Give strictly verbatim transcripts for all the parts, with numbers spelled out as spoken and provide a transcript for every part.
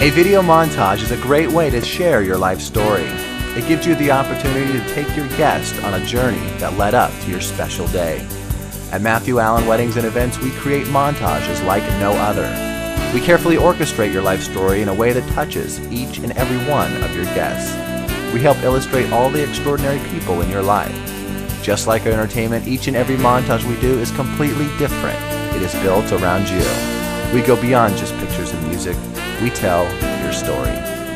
A video montage is a great way to share your life story. It gives you the opportunity to take your guest on a journey that led up to your special day. At Matthew Allen Weddings and Events, we create montages like no other. We carefully orchestrate your life story in a way that touches each and every one of your guests. We help illustrate all the extraordinary people in your life. Just like our entertainment, each and every montage we do is completely different. It is built around you. We go beyond just pictures and music. We tell your story.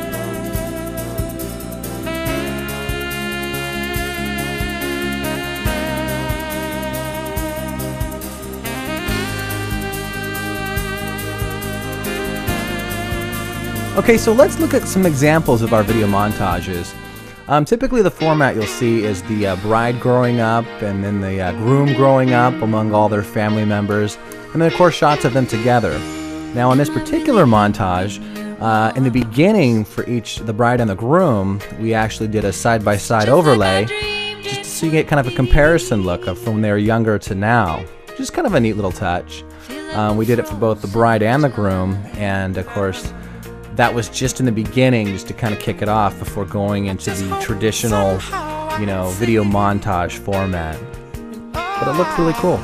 Okay, so let's look at some examples of our video montages. Um, typically the format you'll see is the uh, bride growing up, and then the uh, groom growing up among all their family members, and then of course shots of them together. Now in this particular montage, uh, in the beginning for each, the bride and the groom, we actually did a side-by-side overlay, just so you get kind of a comparison look of from their younger to now. Just kind of a neat little touch. Um, we did it for both the bride and the groom, and of course that was just in the beginning, just to kind of kick it off before going into the traditional, you know, video montage format. But it looked really cool.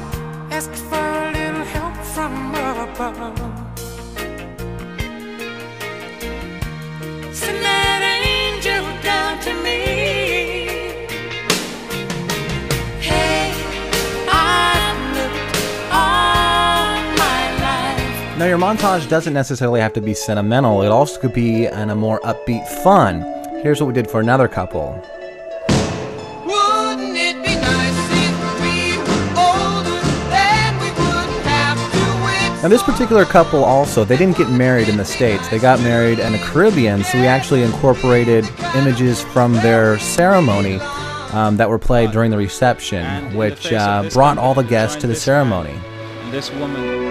Now your montage doesn't necessarily have to be sentimental, it also could be in a more upbeat fun. Here's what we did for another couple. Wouldn't it be nice if we were older, then we wouldn't have to wait. Now this particular couple also, they didn't get married in the States, they got married in the Caribbean, so we actually incorporated images from their ceremony um, that were played during the reception, which uh, brought all the guests to the ceremony. This woman.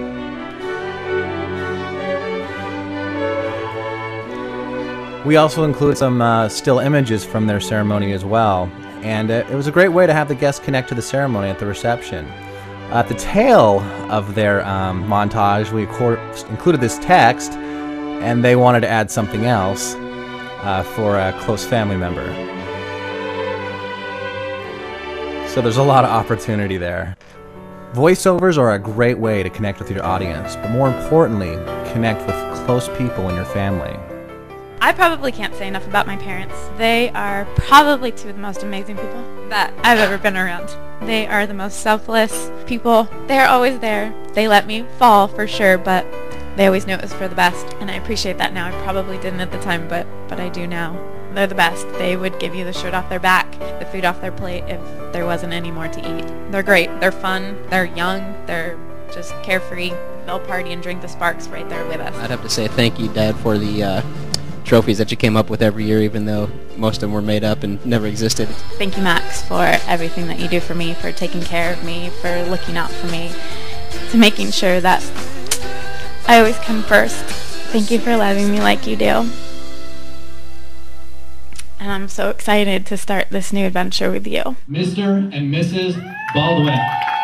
We also included some uh, still images from their ceremony as well, and uh, it was a great way to have the guests connect to the ceremony at the reception. At the tail of their um, montage, we included this text, and they wanted to add something else uh, for a close family member. So there's a lot of opportunity there. Voiceovers are a great way to connect with your audience, but more importantly, connect with close people in your family. I probably can't say enough about my parents. They are probably two of the most amazing people that I've ever been around. They are the most selfless people. They're always there. They let me fall for sure, but they always knew it was for the best, and I appreciate that now. I probably didn't at the time, but, but I do now. They're the best. They would give you the shirt off their back, the food off their plate if there wasn't any more to eat. They're great. They're fun. They're young. They're just carefree. They'll party and drink the sparks right there with us. I'd have to say thank you, Dad, for the uh, trophies that you came up with every year, even though most of them were made up and never existed. Thank you, Max, for everything that you do for me, for taking care of me, for looking out for me, to making sure that I always come first. Thank you for loving me like you do. And I'm so excited to start this new adventure with you. Mister and Missus Baldwin.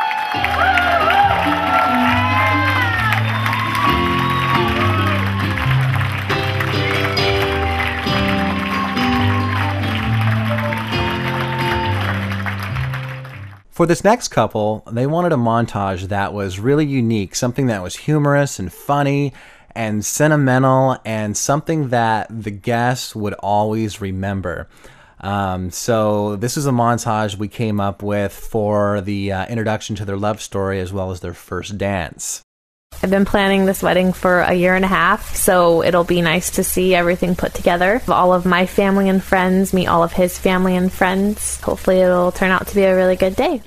For this next couple, they wanted a montage that was really unique, something that was humorous and funny and sentimental, and something that the guests would always remember. Um, so this is a montage we came up with for the uh, introduction to their love story as well as their first dance. I've been planning this wedding for a year and a half, so it'll be nice to see everything put together. All of my family and friends meet all of his family and friends. Hopefully it'll turn out to be a really good day.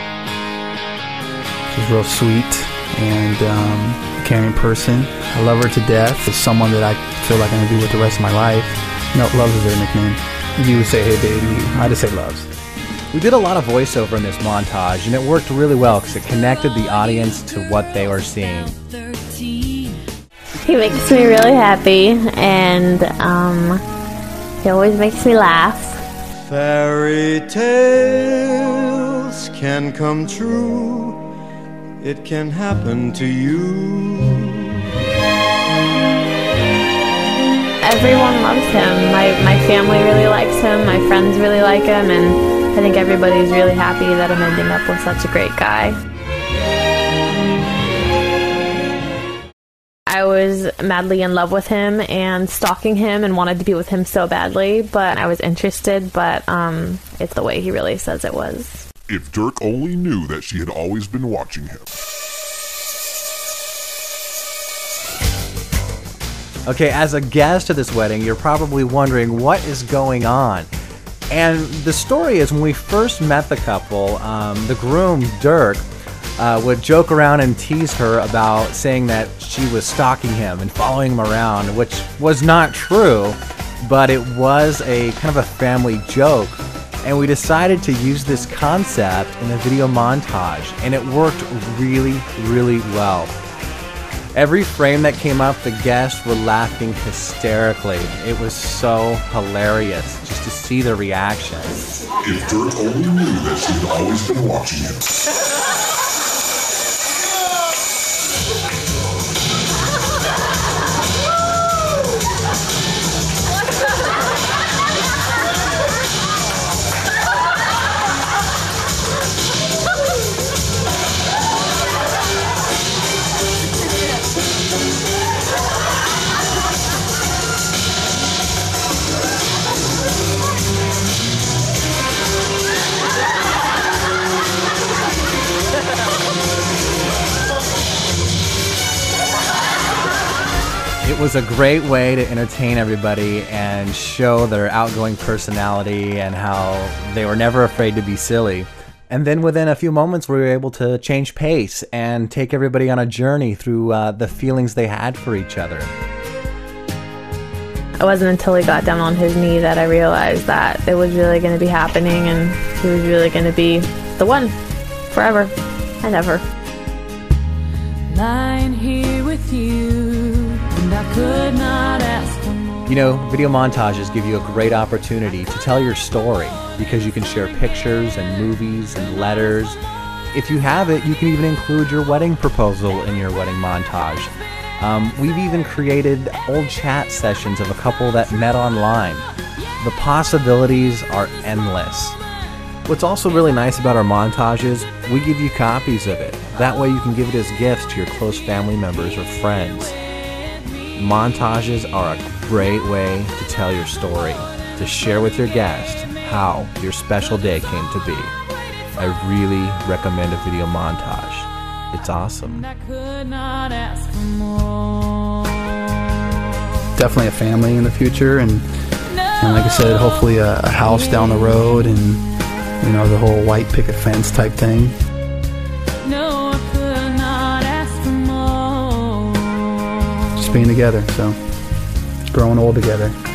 She's real sweet and um, caring person. I love her to death. It's someone that I feel like I'm going to be with the rest of my life. No, Loves is their nickname. You would say, hey baby, I just say Loves. We did a lot of voiceover in this montage, and it worked really well because it connected the audience to what they were seeing. He makes me really happy, and um, he always makes me laugh. Fairy tales can come true. It can happen to you. everyone loves him. My, my family really likes him, my friends really like him, and I think everybody's really happy that I'm ending up with such a great guy. I was madly in love with him and stalking him and wanted to be with him so badly, but I was interested, but um, it's the way he really says it was. If Dirk only knew that she had always been watching him. Okay, as a guest at this wedding, you're probably wondering what is going on. And the story is when we first met the couple, um, the groom, Dirk, uh, would joke around and tease her about saying that she was stalking him and following him around, which was not true, but it was a kind of a family joke. And we decided to use this concept in a video montage, and it worked really, really well. Every frame that came up, the guests were laughing hysterically. It was so hilarious just to see the reactions. If Dirk only knew that she had always been watching him. It was a great way to entertain everybody and show their outgoing personality and how they were never afraid to be silly. And then within a few moments, we were able to change pace and take everybody on a journey through uh, the feelings they had for each other. It wasn't until he got down on his knee that I realized that it was really going to be happening and he was really going to be the one forever and ever. Lying here with you, and I could not ask for more. You know, video montages give you a great opportunity to tell your story because you can share pictures and movies and letters. If you have it, you can even include your wedding proposal in your wedding montage. Um, we've even created old chat sessions of a couple that met online. The possibilities are endless. What's also really nice about our montages, we give you copies of it. That way you can give it as gifts to your close family members or friends. Montages are a great way to tell your story, to share with your guest how your special day came to be. I really recommend a video montage. It's awesome. I could not ask for more. Definitely a family in the future, and and like I said, hopefully a, a house down the road, and you know, the whole white picket fence type thing. No, I could not ask for more. Just being together, so growing old together.